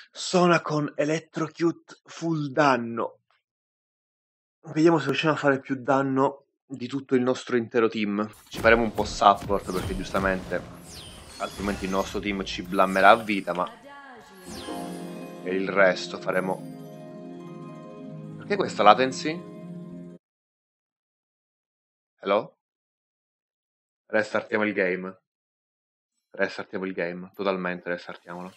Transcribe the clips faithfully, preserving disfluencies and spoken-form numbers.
Sona con Electrocute full danno. Vediamo se riusciamo a fare più danno di tutto il nostro intero team. Ci faremo un po' support perché giustamente altrimenti il nostro team ci blammerà a vita, ma per il resto faremo... Perché questa latency? Hello? Restartiamo il game. Restartiamo il game, totalmente restartiamolo.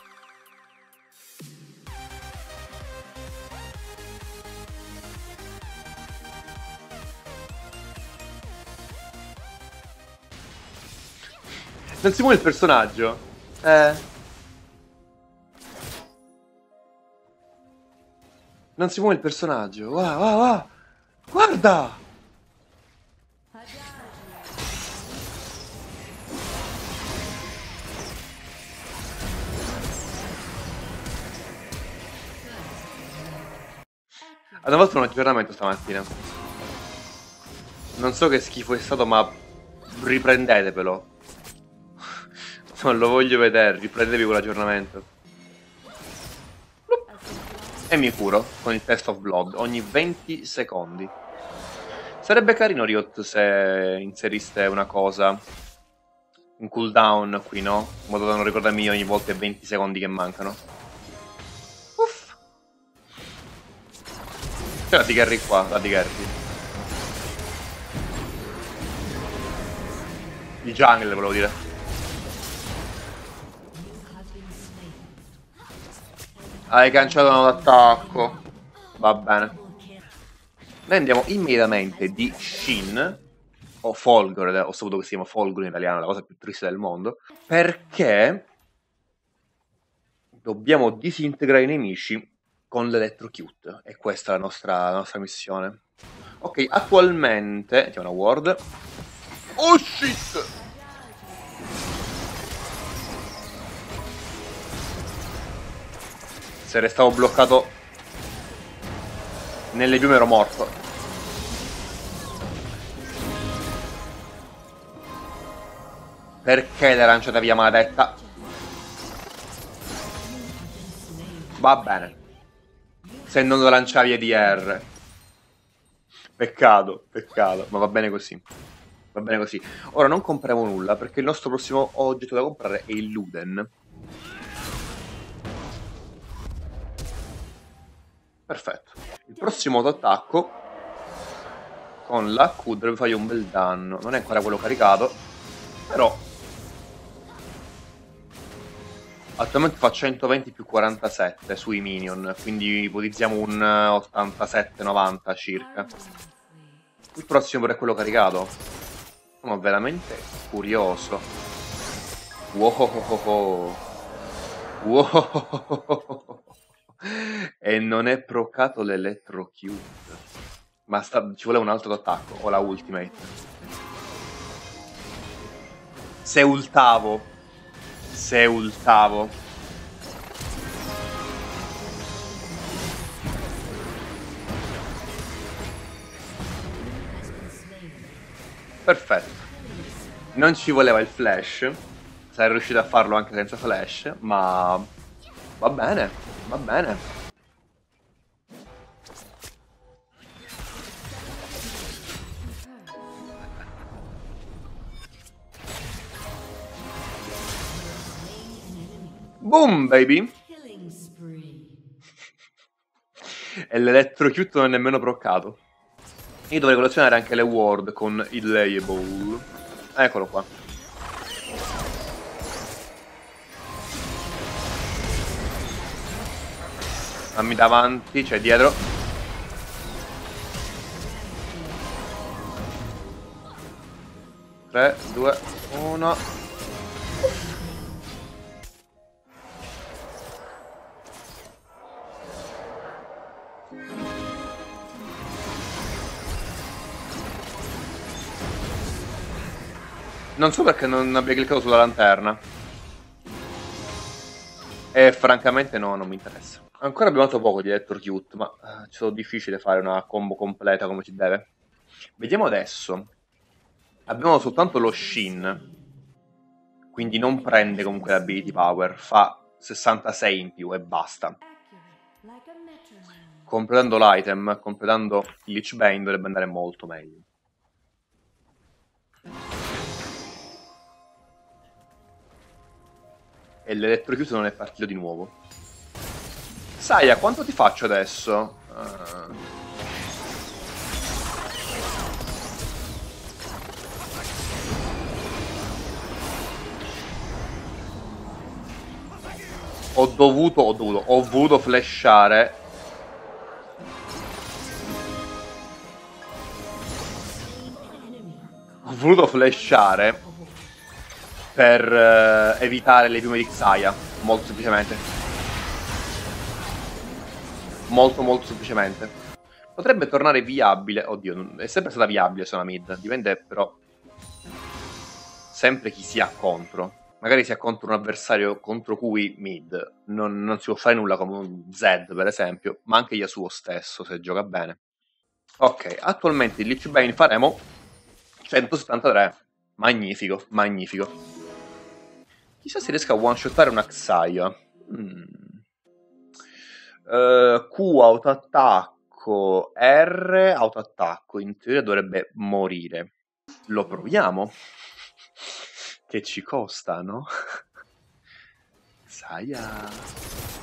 Non si muove il personaggio? Eh... Non si muove il personaggio. Wow, wow, wow. Guarda! Hanno fatto un aggiornamento stamattina. Non so che schifo è stato, ma riprendetevelo. Non lo voglio vedere, riprendetevi quell'aggiornamento. E mi curo con il Test of Blood ogni venti secondi. Sarebbe carino, Riot, se inseriste una cosa, un cooldown qui, no? In modo da non ricordarmi ogni volta i venti secondi che mancano. Uff. C'è la Tigerri qua, la Tigerri. Il jungle, volevo dire. Hai cancellato un attacco. Va bene. Noi andiamo immediatamente di Shin, o Folgore, ho saputo che si chiama Folgore in italiano, la cosa più triste del mondo, perché dobbiamo disintegrare i nemici con l'Electrocute, e questa è la nostra, la nostra missione. Ok, attualmente, mettiamo una ward. Oh shit! Se restavo bloccato nelle piume ero morto. Perché l'hai lanciata via, maledetta? Va bene. Se non lo lanciavi E D R. Peccato, peccato. Ma va bene così. Va bene così. Ora non compriamo nulla perché il nostro prossimo oggetto da comprare è il Luden. Perfetto. Il prossimo attacco con la Q dovrebbe fargli un bel danno. Non è ancora quello caricato, però attualmente fa centoventi più quarantasette sui minion, quindi ipotizziamo un ottantasette novanta circa. Il prossimo però è quello caricato. Sono veramente curioso. Wow. Wow. E non è procato l'Electrocute. Ma sta, ci vuole un altro attacco, o la ultimate. Se ultavo. Se ultavo. Perfetto. Non ci voleva il flash. Sarei riuscito a farlo anche senza flash, ma va bene, va bene. Boom, baby! E l'Electrocute non è nemmeno proccato. Io dovrei collezionare anche le ward con il Layable. Eccolo qua. Dammi davanti, cioè dietro. tre, due, uno. Non so perché non abbia cliccato sulla lanterna. E francamente no, non mi interessa. Ancora abbiamo fatto poco di Electrocute, ma uh, ci sono difficile fare una combo completa come ci deve. Vediamo adesso. Abbiamo soltanto lo Shin, quindi non prende comunque l'ability power, fa sessantasei in più e basta. Completando l'item, completando il Lich Bane dovrebbe andare molto meglio. E l'elettrochiuso non è partito di nuovo. Saya, quanto ti faccio adesso? Uh... Ho dovuto, ho dovuto, ho voluto flashare. Ho voluto flashare per uh, evitare le piume di Xayah, molto semplicemente. Molto molto semplicemente. Potrebbe tornare viabile. Oddio, è sempre stata viabile sulla mid. Dipende però sempre chi sia contro. Magari sia contro un avversario contro cui mid non, non si può fare nulla, come un Zed per esempio, ma anche Yasuo stesso se gioca bene. Ok, attualmente il Lich Bane faremo centosettantatré. Magnifico, magnifico. Chissà se riesco a one-shottare una Xayah. Hmm. Uh, Q autoattacco, R autoattacco. In teoria dovrebbe morire. Lo proviamo. Che ci costa, no? Xayah.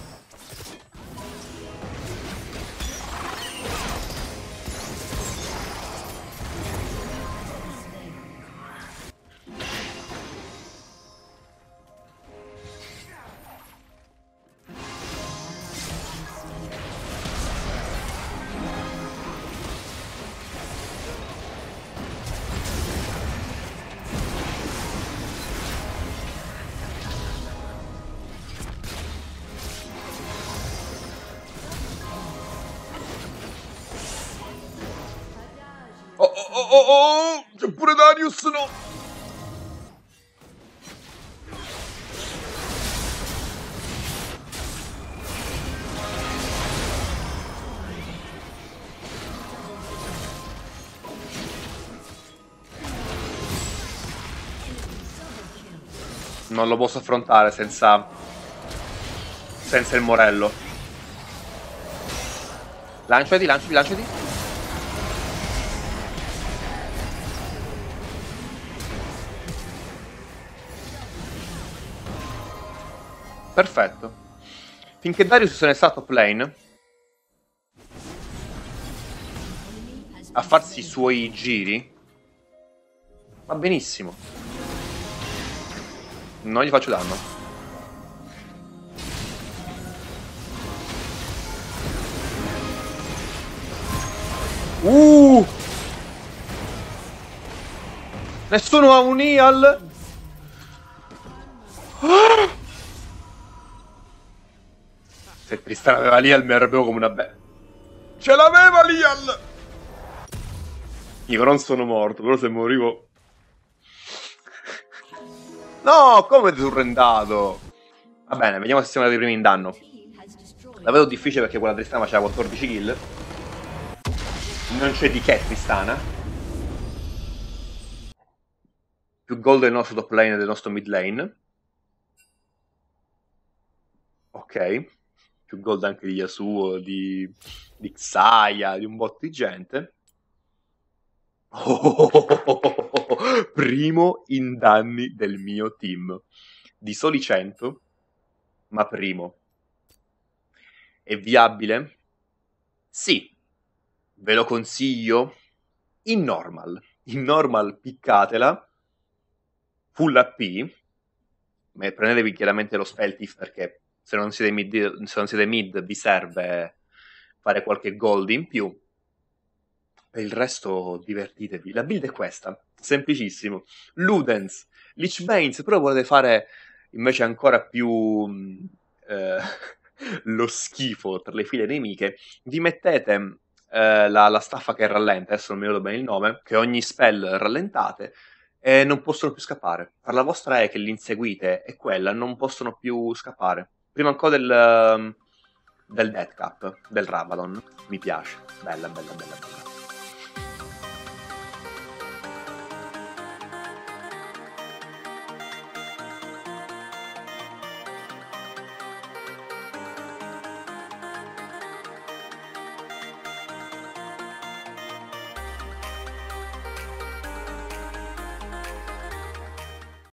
Oh oh oh oh oh! C'è pure Darius, no! Non lo posso affrontare senza... senza il morello. Lanciati, lanciati, lanciati. Perfetto. Finché Darius se ne sta top lane a farsi i suoi giri, va benissimo. Non gli faccio danno. Uh! Nessuno ha un heal. Ah! Se Tristana aveva l'heal mi arrabbiavo come una bella. Ce l'aveva l'heal! Io non sono morto, però se morivo... No, come ti surrendato? Va bene, vediamo se siamo arrivati primi in danno. La vedo difficile perché quella Tristana faceva quattordici kill. Non c'è di che Tristana. Più gold del nostro top lane e del nostro mid lane. Ok. Più gold anche di Yasuo, di, di Xayah, di un botto di gente. Oh, oh, oh, oh, primo in danni del mio team. Di soli cento, ma primo. È viabile? Sì. Ve lo consiglio. In normal. In normal piccatela. Full A P. Ma prendetevi chiaramente lo spell thief perché se non siete mid, se non siete mid vi serve fare qualche gold in più. Per il resto divertitevi. La build è questa, semplicissimo. Ludens, Lich Bane, se però volete fare invece ancora più eh, lo schifo tra le file nemiche, vi mettete eh, la, la staffa che rallenta, adesso non mi ricordo bene il nome, che ogni spell rallentate e non possono più scappare. Per la vostra è che li inseguite è quella, non possono più scappare. Prima ancora del, del Death Cap, del Rabadon. Mi piace. Bella, bella, bella, bella.